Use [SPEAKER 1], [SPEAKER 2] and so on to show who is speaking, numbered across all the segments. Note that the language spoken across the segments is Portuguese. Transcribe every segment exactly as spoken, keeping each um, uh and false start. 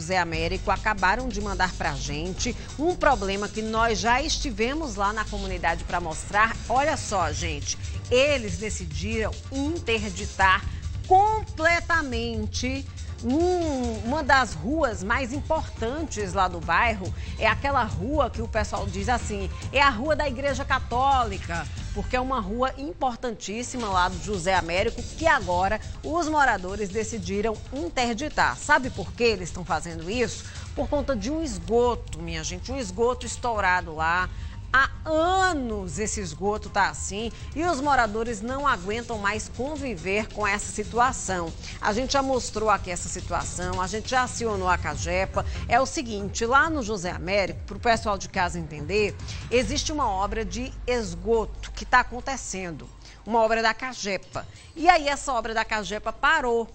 [SPEAKER 1] José Américo acabaram de mandar pra gente um problema que nós já estivemos lá na comunidade para mostrar. Olha só, gente, eles decidiram interditar completamente Um, uma das ruas mais importantes lá do bairro. É aquela rua que o pessoal diz assim, é a rua da Igreja Católica, porque é uma rua importantíssima lá do José Américo, que agora os moradores decidiram interditar. Sabe por que eles estão fazendo isso? Por conta de um esgoto, minha gente, um esgoto estourado lá. Há anos esse esgoto está assim e os moradores não aguentam mais conviver com essa situação. A gente já mostrou aqui essa situação, a gente já acionou a Cagepa. É o seguinte, lá no José Américo, para o pessoal de casa entender, existe uma obra de esgoto que está acontecendo, uma obra da Cagepa. E aí essa obra da Cagepa parou.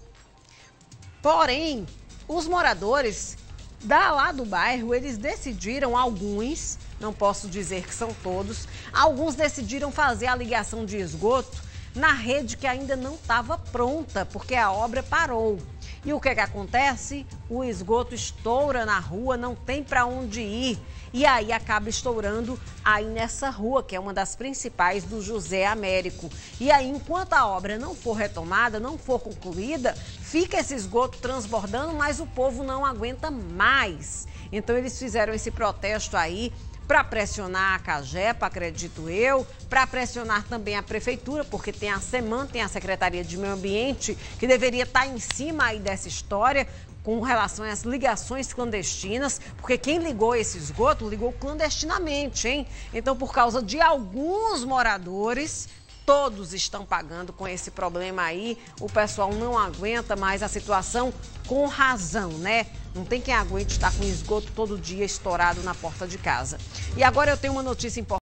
[SPEAKER 1] Porém, os moradores da lá do bairro, eles decidiram, alguns, não posso dizer que são todos, alguns decidiram fazer a ligação de esgoto na rede que ainda não estava pronta, porque a obra parou. E o que que acontece? O esgoto estoura na rua, não tem para onde ir. E aí acaba estourando aí nessa rua, que é uma das principais do José Américo. E aí, enquanto a obra não for retomada, não for concluída, fica esse esgoto transbordando, mas o povo não aguenta mais. Então eles fizeram esse protesto aí para pressionar a Cagepa, acredito eu, para pressionar também a prefeitura, porque tem a SEMAN, tem a Secretaria de Meio Ambiente, que deveria estar em cima aí dessa história com relação às ligações clandestinas, porque quem ligou esse esgoto ligou clandestinamente, hein? Então, por causa de alguns moradores, todos estão pagando com esse problema aí. O pessoal não aguenta mais a situação, com razão, né? Não tem quem aguente estar com esgoto todo dia estourado na porta de casa. E agora eu tenho uma notícia importante.